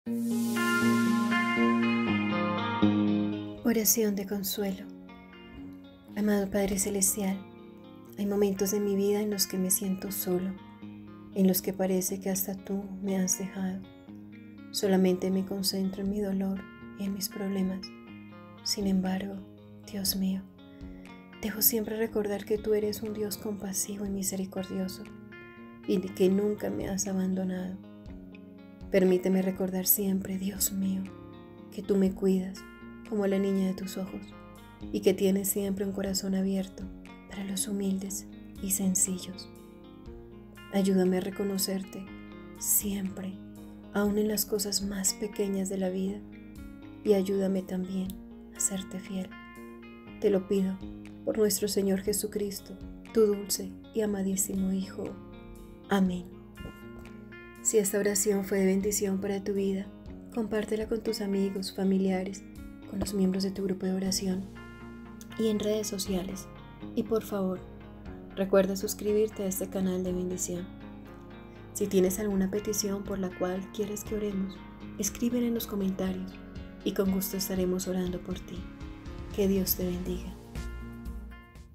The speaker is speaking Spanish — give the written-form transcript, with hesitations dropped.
Oración de consuelo. Amado Padre Celestial, hay momentos de mi vida en los que me siento solo, en los que parece que hasta tú me has dejado. Solamente me concentro en mi dolor y en mis problemas. Sin embargo, Dios mío, dejo siempre recordar que tú eres un Dios compasivo y misericordioso y que nunca me has abandonado. Permíteme recordar siempre, Dios mío, que tú me cuidas como la niña de tus ojos y que tienes siempre un corazón abierto para los humildes y sencillos. Ayúdame a reconocerte siempre, aun en las cosas más pequeñas de la vida, y ayúdame también a serte fiel. Te lo pido por nuestro Señor Jesucristo, tu dulce y amadísimo Hijo. Amén. Si esta oración fue de bendición para tu vida, compártela con tus amigos, familiares, con los miembros de tu grupo de oración y en redes sociales. Y por favor, recuerda suscribirte a este canal de bendición. Si tienes alguna petición por la cual quieres que oremos, escríbela en los comentarios y con gusto estaremos orando por ti. Que Dios te bendiga.